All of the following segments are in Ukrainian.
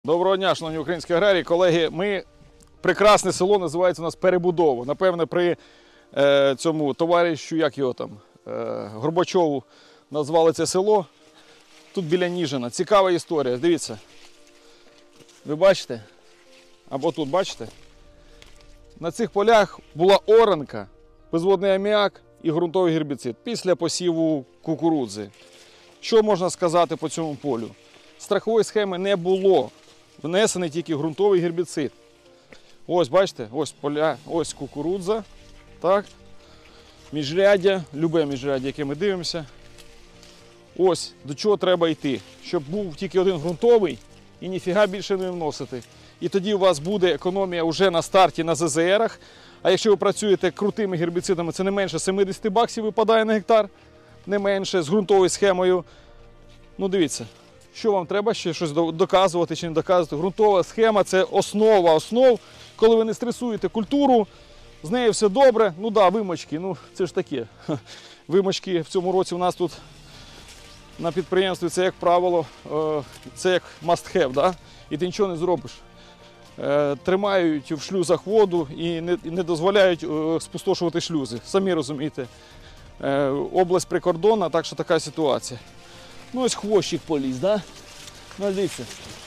Доброго дня, шановні українські аграрії. Колеги, прекрасне село називається у нас Перебудова. Напевне, при цьому товаришу, як його там, Горбачову назвали це село. Тут біля Ніжина. Цікава історія. Дивіться. Ви бачите? Або тут, бачите? На цих полях була оранка, безводний аміак і ґрунтовий гербіцид після посіву кукурудзи. Що можна сказати по цьому полю? Страхової схеми не було. Внесений тільки ґрунтовий гербіцид. Ось, бачите, ось поля, ось кукурудза. Так. Міжряддя, любе міжряддя, яке ми дивимося. Ось до чого треба йти. Щоб був тільки один ґрунтовий і ніфіга більше не вносити. І тоді у вас буде економія вже на старті на ЗЗРах. А якщо ви працюєте крутими гербіцидами, це не менше 70 баксів випадає на гектар. Не менше, з ґрунтовою схемою. Ну дивіться. Що вам треба ще щось доказувати чи не доказувати? Ґрунтова схема – це основа основ. Коли ви не стресуєте культуру, з нею все добре. Ну так, вимочки, ну це ж таке. Вимочки в цьому році у нас тут на підприємстві, це як правило, це як must have, да? І ти нічого не зробиш. Тримають в шлюзах воду і не дозволяють спустошувати шлюзи. Самі розумієте. Область прикордонна, так що така ситуація. Ну ось хвощик поліз, да? Ну, дивіться.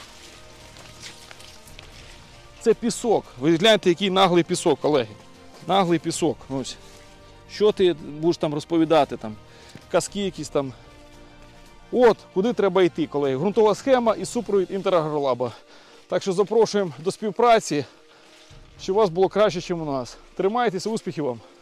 Це пісок. Ви гляньте, який наглий пісок, колеги. Наглий пісок. Ось. Що ти будеш там розповідати? Там? Казки якісь там. От, куди треба йти, колеги. Ґрунтова схема і супровід Інтерагролаба. Так що запрошуємо до співпраці, щоб у вас було краще, ніж у нас. Тримайтеся, успіхів вам!